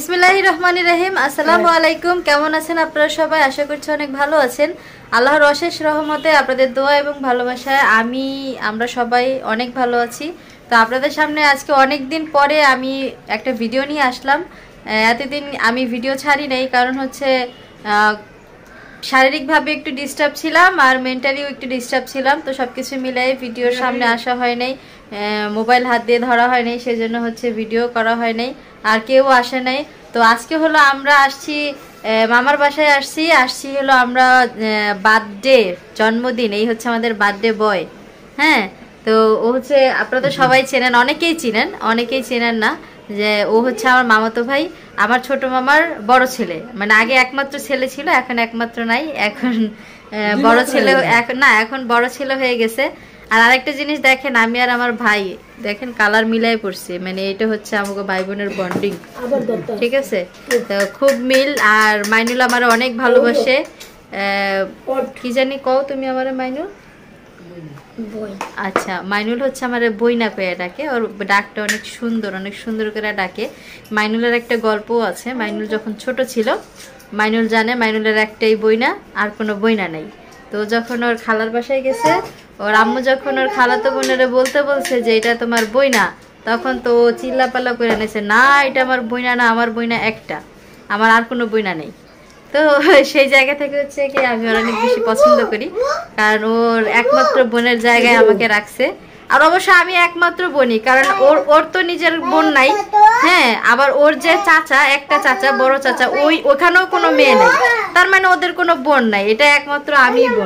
বিসমিল্লাহির রহমানির রহিম। আসসালামু আলাইকুম। কেমন আছেন আপনারা সবাই? আশা করছি অনেক ভালো আছেন। আল্লাহর অশেষ রহমতে আপনাদের দোয়া এবং ভালোবাসায় আমরা সবাই অনেক ভালো আছি। তো আপনাদের সামনে আজকে অনেক দিন পরে আমি একটা ভিডিও নিয়ে আসলাম। এতদিন আমি ভিডিও ছাড়ি নাই, কারণ হচ্ছে শারীরিকভাবে একটু ডিস্টার্ব ছিলাম আর মেন্টালিও একটু ডিস্টার্ব ছিলাম। তো সব কিছু মিলাই ভিডিওর সামনে আসা হয় নাই, মোবাইল হাত দিয়ে ধরা হয় নাই, সেজন্য হচ্ছে ভিডিও করা হয় নাই, আর কেউ আসে নাই। তো আজকে হলো আমরা আসছি মামার বাসায়, আসছি হলো আমরা বার্থডে, জন্মদিন। এই হচ্ছে আমাদের বার্থডে বয়। হ্যাঁ, তো ও হচ্ছে আপনারা তো সবাই চেনেন, অনেকেই চেনেন না, যে ও হচ্ছে আমার মামাতো ভাই, আমার ছোট মামার বড় ছেলে। মানে আগে একমাত্র ছেলে ছিল, এখন একমাত্র নাই, এখন বড় ছেলে, এখন বড় ছেলে হয়ে গেছে। আর আরেকটা জিনিস দেখেন, আমি আর আমার ভাই দেখেন কালার মিলাই পড়ছে, মানে এটা হচ্ছে আমাকে ভাই বোনের বন্ডিং, ঠিক আছে? তো খুব মিল। আর মাইনুল আমার অনেক ভালোবাসে। কি জানি কও তুমি আমার মাইনুল? আচ্ছা, মাইনুল হচ্ছে আমার বইনা পেয়ে ডাকে, ওর ডাকটা অনেক সুন্দর করে ডাকে। মাইনুলের একটা গল্প আছে। মাইনুল যখন ছোট ছিল, মাইনুল জানে মাইনুলের একটাই বইনা, আর কোনো বইনা নাই। তো যখন ওর খালার বাসায় গেছে, ওর আম্মু যখন ওর খালাতো বোনেরে বলছে যে এটা তোমার বইনা, তখন তো চিল্লাপাল্লা করে নিয়েছে, না এটা আমার বইনা না, আমার বইনা একটা, আমার আর কোনো বইনা নেই। তো সেই জায়গা থেকে হচ্ছে কি আমি ওর অনেক বেশি পছন্দ করি, কারণ ওর একমাত্র বোনের জায়গায় আমাকে রাখছে। আর অবশ্য আমি একমাত্র বোনই, কারণ ওর তো নিজের বোন নাই। হ্যাঁ, আবার ওর যে চাচা, একটা চাচা, বড় চাচা, ওখানেও কোনো মেয়ে নাই, তার মানে ওদের কোনো বোন নাই, এটা একমাত্র আমিই বোন।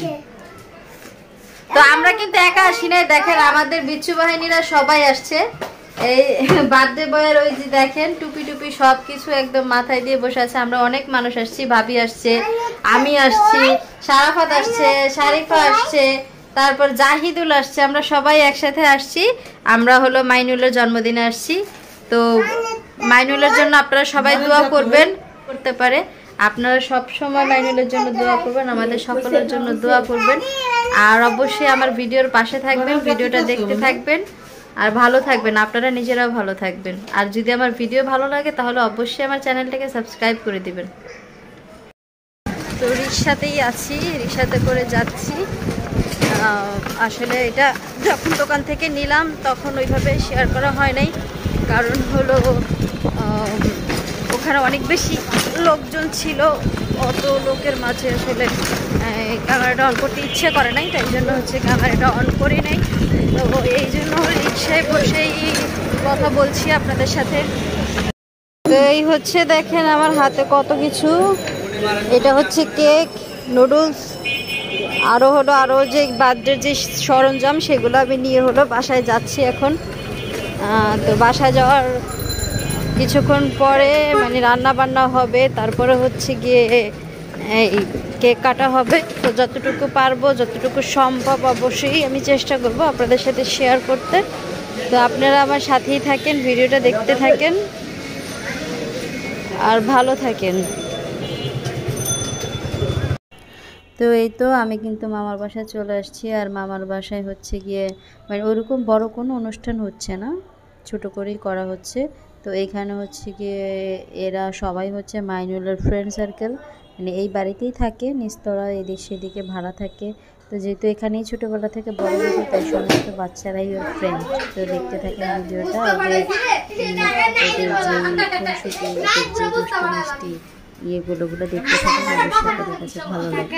তো আমরা কিন্তু একা আসি নাই, দেখেন আমাদের বিচ্ছু বাহিনীরা সবাই আসছে। এই বার্থডে বয়ের ওই যে দেখেন টুপি সবকিছু একদম মাথায় দিয়ে বসে আছে। আমরা অনেক মানুষ আসছি, ভাবি আসছে, আমি আসছি, সারাফাত আসছে, শারিফা আসছে, তারপর জাহিদুল আসছে, আমরা সবাই একসাথে আসছি। আমরা হলো মাইনুলের জন্মদিনে আসছি। তো মাইনুলের জন্য আপনারা সবাই দোয়া করবেন, করতে পারে আপনারা সব সময় মাইনুলের জন্য দোয়া করবেন, আমাদের সকলের জন্য দোয়া করবেন। আর অবশ্যই আমার ভিডিওর পাশে থাকবেন, ভিডিওটা দেখতে থাকবেন, আর ভালো থাকবেন, আপনারা নিজেরাও ভালো থাকবেন। আর যদি আমার ভিডিও ভালো লাগে তাহলে অবশ্যই আমার চ্যানেলটাকে সাবস্ক্রাইব করে দিবেন। তো রিক্সাতেই আছি, রিক্সাতে করে যাচ্ছি। আসলে এটা যখন দোকান থেকে নিলাম তখন ওইভাবে শেয়ার করা হয় নাই, কারণ হলো ওখানে অনেক বেশি লোকজন ছিল, অত লোকের মাঝে আসলে ক্যামেরাটা অন করতে ইচ্ছে করে নাই, তাই জন্য হচ্ছে ক্যামেরাটা অন করি নাই। তো এই জন্য রিক্সায় বসেই কথা বলছি আপনাদের সাথে। তো এই হচ্ছে দেখেন আমার হাতে কত কিছু, এটা হচ্ছে কেক, নুডলস, আরও যে বার্থডের যে সরঞ্জাম সেগুলো আমি নিয়ে হলো বাসায় যাচ্ছি এখন। তো বাসায় যাওয়ার কিছুক্ষণ পরে মানে রান্না বান্না হবে, তারপরে হচ্ছে গিয়ে এই কেক কাটা হবে। তো যতটুকু পারবো, যতটুকু সম্ভব অবশ্যই আমি চেষ্টা করব আপনাদের সাথে শেয়ার করতে। তো আপনারা আমার সাথেই থাকেন, ভিডিওটা দেখতে থাকেন আর ভালো থাকেন। তো এই তো আমি কিন্তু মামার বাসায় চলে আসছি। আর মামার বাসায় হচ্ছে গিয়ে মানে ওরকম বড় কোনো অনুষ্ঠান হচ্ছে না, ছোট করেই করা হচ্ছে। তো এইখানে হচ্ছে গিয়ে এরা সবাই হচ্ছে মাইনুলের ফ্রেন্ড সার্কেল, মানে এই বাড়িতেই থাকে, নিস্তরা এদিক সেদিকে ভাড়া থাকে। তো যেহেতু এখানেই ছোটোবেলা থেকে বড় হয়েছে, তাই সমস্ত বাচ্চারাই ওর ফ্রেন্ড। তো দেখতে থাকেন ভিডিওটা, ওদের যে খুনসুটি, ওদের যে দুষ্টু মিষ্টি ইয়েগুলো দেখতে থাকেন, অবশ্যই আপনাদের কাছে ভালো লাগে।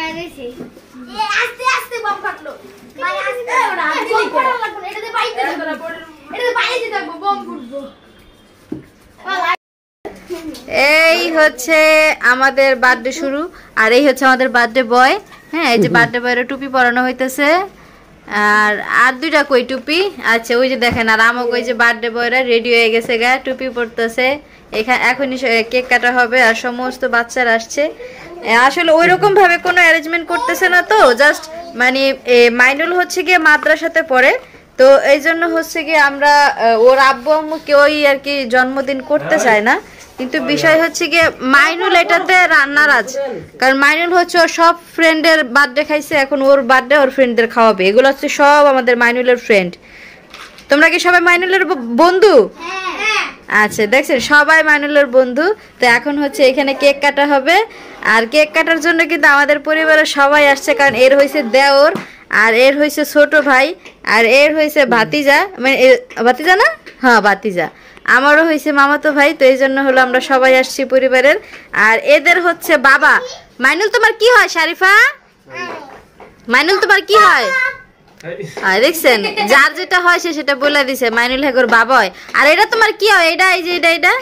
এই হচ্ছে আমাদের বার্থডে শুরু, আর এই হচ্ছে আমাদের বার্থডে বয়। হ্যাঁ, এই যে বার্থডে বয়ের টুপি পরানো হইতেছে, আর দুইটা কই টুপি। আচ্ছা, ওই যে দেখেন, আর আমাকে ওই যে বার্থডে বয়রা রেডি হয়ে গেছে, গা টুপি পরতেছে। এখনই কেক কাটা হবে আর সমস্ত বাচ্চারা আসছে। আসলে ওই রকম ভাবে কোনো অ্যারেঞ্জমেন্ট করতেছে না, তো জাস্ট মানে মাইনুল হচ্ছে গিয়ে মাদ্রাসাতে পড়ে, তো এই জন্য হচ্ছে গিয়ে আমরা ওর আব্বু আম্মু কেউই আর কি জন্মদিন করতে চায় না। কিন্তু বিষয় হচ্ছে গিয়ে মাইনুল এটাতে নারাজ, কারণ মাইনুল হচ্ছে ওর সব ফ্রেন্ডের বার্থডে খাইছে, এখন ওর বার্থডে ওর ফ্রেন্ডদের খাওয়াবে। এগুলো হচ্ছে সব আমাদের মাইনুলের ফ্রেন্ড। তোমরা কি সবাই মাইনুলের বন্ধু? আচ্ছা দেখছেন সবাই মাইনুলের বন্ধু। তো এখন হচ্ছে এখানে কেক কাটা হবে, আর কেক কাটার জন্য কিন্তু আমাদের পরিবারের সবাই আসছে, কারণ এর হয়েছে দেওর, আর এর হয়েছে ছোট ভাই, আর এর হয়েছে ভাতিজা, মানে ভাতিজা না, হ্যাঁ ভাতিজা, আমারও হয়েছে মামাতো ভাই। তো এই জন্য হলো আমরা সবাই আসছি পরিবারের। আর এদের হচ্ছে বাবা। মাইনুল তোমার কি হয় শারিফা? মাইনুল তোমার কি হয়? দেখছেন যার যেটা হয় সে সেটা বলে দিছে। মাইনুল হেগর বাবা হয়। আর এটা তোমার কি হয়? এটা এই যে এটা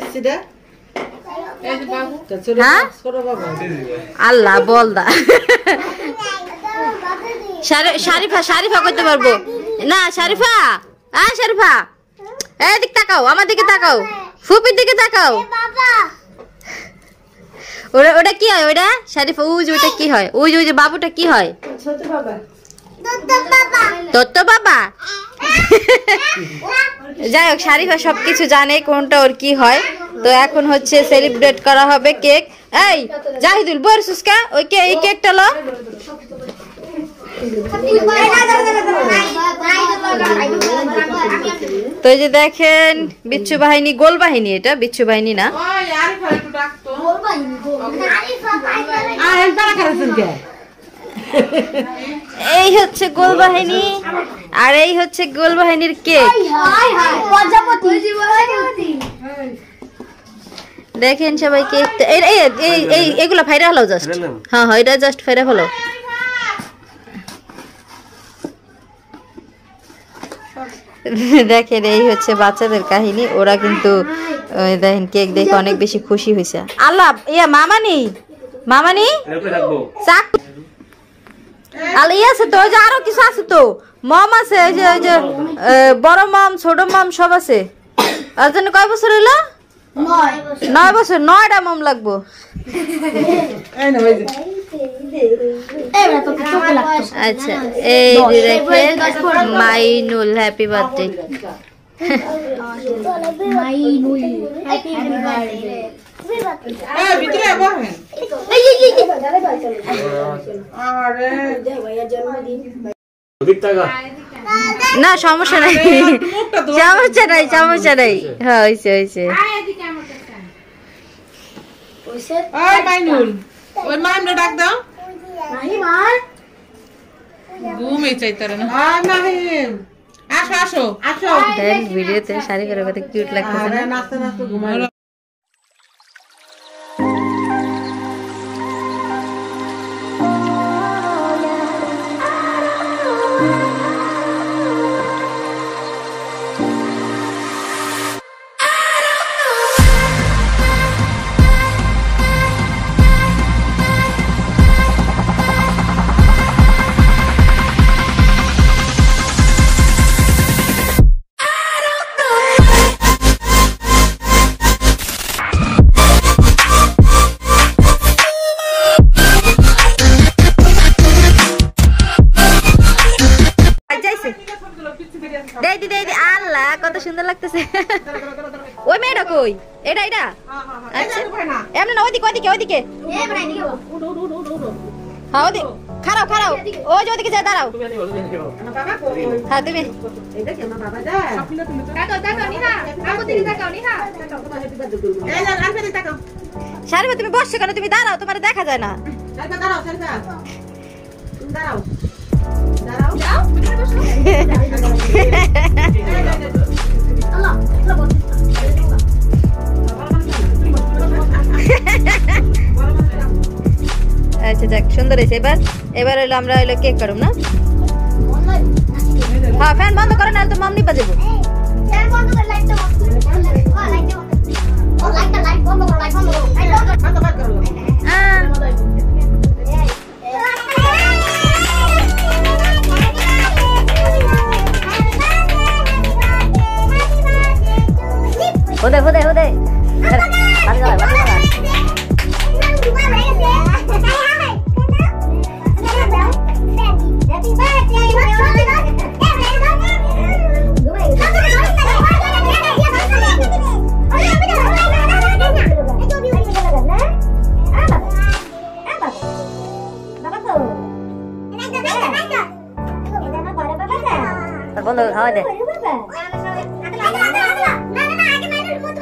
হ্যাঁ আল্লাহ বলদা। শারিফা শারিফা করতে পারবো না। শারিফা শারিফা এদিক তাকাও, আমার দিকে তাকাও, ফুপির দিকে তাকাও। ওটা কি হয়? ওটা শারিফা ওই যে ওটা কি হয়? ওই যে বাবুটা কি হয়? তোর বাবা। যাই হোক শারিফা সবকিছু জানে কোনটা ওর কি হয়। তো এখন হচ্ছে সেলিব্রেট করা হবে কেক। এই জাহিদুল বরসুসকা ওই এই কেকটা লো। তো এই যে দেখেন বিচ্ছু বাহিনী, গোল বাহিনী, এটা বিচ্ছু বাহিনী না। এই হচ্ছে গোল বাহিনী, আর এই হচ্ছে গোল বাহিনীর কেক। দেখেন সবাই কেকটা, এগুলা ফাইরা হলো জাস্ট। হ্যাঁ হ্যাঁ এটা জাস্ট ফাইরা হলো। দেখেন এই হচ্ছে বাচ্চাদের কাহিনী। ওরা কিন্তু দেখেন কেক দেখে অনেক বেশি খুশি হয়েছে। আল্লাহ ইয়া মামানি মামানি চাক আল্লাহ ইয়ে আছে তো, ওই যে আরো কিছু আছে তো, মম আছে, ওই যে বড় মম ছোট মম সব আছে। আর জন্য কয় বছর হইলো? 9 বছর। 9টা মম লাগবো। আচ্ছা এই দেখেন মাইনুল হ্যাপি বার্থডে। না সমস্যা নাই, সমস্যা নাই, সমস্যা নাই। হ্যাঁ হয়েছে হয়েছে। ভিডিওতে শাড়ি করে কত কিউট লাগতেছে। আল্লাহ কত সুন্দর লাগতেছে। ওই মেয়েটা কই? এটা এটা আচ্ছা এমন না, ওইদিকে ওইদিকে ওইদিকে। হ্যাঁ ওদিকে খারাপ খারাপ, ওই যে ওদিকে যা দাঁড়াও। হ্যাঁ তুমি শারিফা তুমি বসছো কেন? তুমি দাঁড়াও, তোমার দেখা যায় না। আচ্ছা যাক সুন্দর হয়েছে। এবার হলো আমরা হলো কেক কাটুম না। হ্যাঁ ফ্যান বন্ধ করো, নাহলে তো মামনি বাজাবো। Hode hode hode. বন্ধ খাওয়া দে।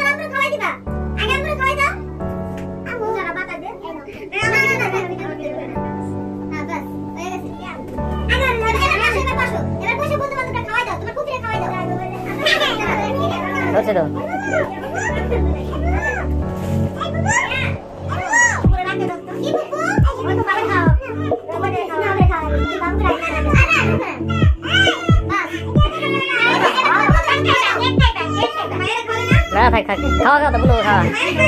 হচ্ছে তো খাওয়া খাওয়া খাওয়া বলো খাওয়া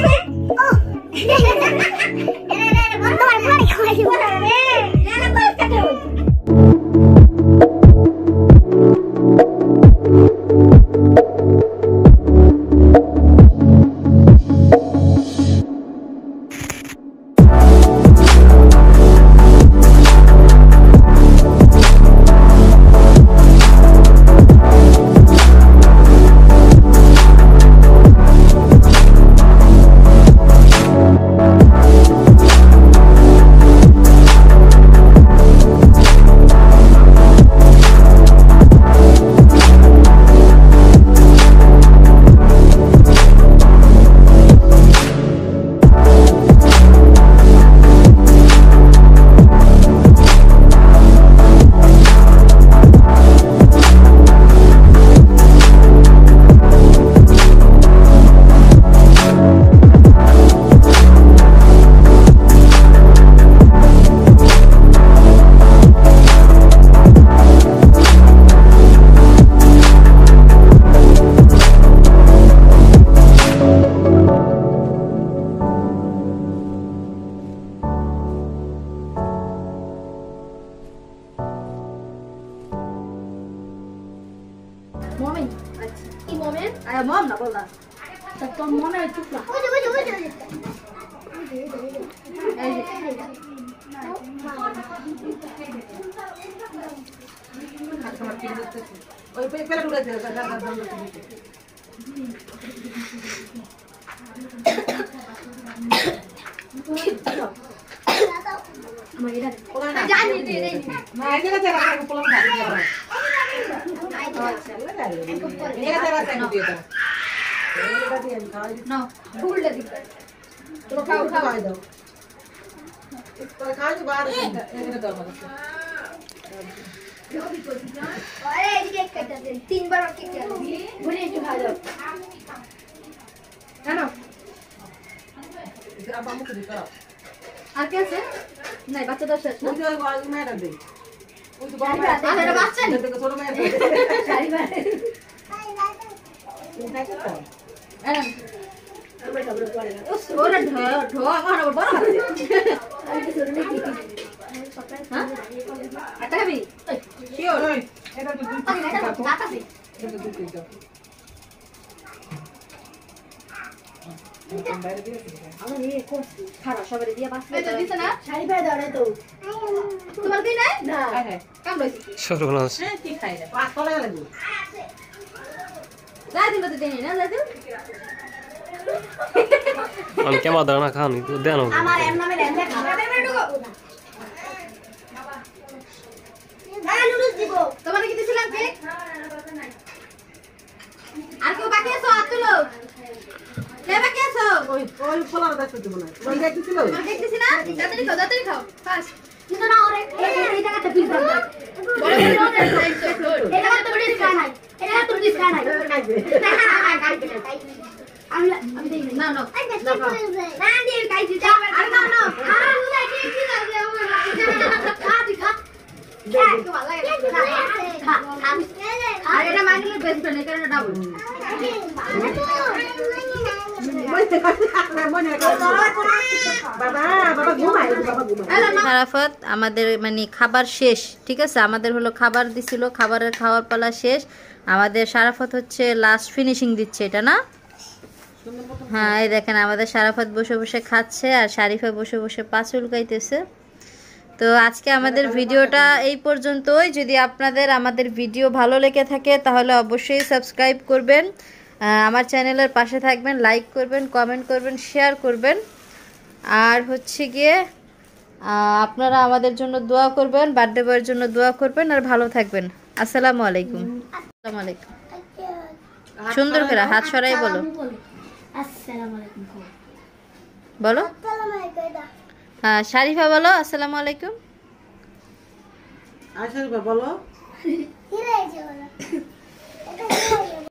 Moment. Ini moment. Ayah mom nak bola. Satu moment itu lah. No, भूल ले दी। तो खाओ खाओ दो। तो खाओ जो बाहर एक दो मतलब। अरे ये क्या करते हैं? 3 बार और क्या करते हैं? भूले जो खा दो। है ना? इधर आप हमको दिखाओ। আর কে আছে নাই বাচ্চা দশ আছে ওই যে ওই মেয়েটা দে ওই তো বাবা আছে এটা বাচ্চা নেই দেখো ছোট মেয়ে শাড়ি বাড়ে এই নাকি তো এরম আমরা সব করে না ওরা ঢো আমার বড় আছে আর কি ছোট নেই হ্যাঁ আটা খাবি শিওর এটা তো দুই টাকা আছে এটা তো দুই টাকা আমার এই কোর্স খারাপ সবারে দিয়া বাস এটা দিছ না শাড়ি পায় দাও তো তোমার দিই নাই না হ্যাঁ কাম লইছি সর্বনাশ হ্যাঁ ঠিক খাই রে পাঁচ কলা লাগবে যা দিন তো দেনি না যা দিন আমি কেমন দানা খাওনি তো দেন আমার এর নামে রেন্দে খাওয়া দেবে ঢুকো বাবা না নুডলস দিব তোমারে কি দিছিলাম কেক আর কেউ বাকি আছে আতুলো লেবা কে আছো ওই পোলার দেখতে দিব না তুমি দেখতেছিল তুমি দেখতেছ না দাঁড়াতে খাও ফাস্ট কিন্তু না ওরে এই জায়গাতে পিস দাও এটা তো পিস খায় নাই এটা তো পিস খায় নাই আমি দেই না না না দিয়ে খাইছি আর না না আর না ঠিক ঠিক আছে আমার খা দি খা দেখো ভালো লাগে খা আর এটা মাইনের বেস্ট ফ্রেন্ড এর কারণে ডাবল শারাফত আমাদের মানে খাবার শেষ ঠিক আছে আমাদের হলো খাবার দিছিল খাবারের খাওয়ার পালা শেষ আমাদের শারাফত হচ্ছে লাস্ট ফিনিশিং দিচ্ছে এটা না হ্যাঁ এই দেখেন আমাদের শারাফত বসে বসে খাচ্ছে আর শারিফা বসে বসে পা চুলকাইতেছে তো আজকে আমাদের ভিডিওটা এই পর্যন্তই যদি আপনাদের আমাদের ভিডিও ভালো লেগে থাকে তাহলে অবশ্যই সাবস্ক্রাইব করবেন আমার চ্যানেলের পাশে থাকবেন লাইক করবেন কমেন্ট করবেন শেয়ার করবেন আর হচ্ছে গিয়ে আপনারা আমাদের জন্য দোয়া করবেন বার্থডে বয়ের জন্য দোয়া করবেন আর ভালো থাকবেন আসসালামু আলাইকুম আসসালামু আলাইকুম সুন্দর করে হাত সরাই বলো আসসালামু আলাইকুম বলো হ্যাঁ শারিফা বলো আসসালামু আলাইকুম শারিফা বলো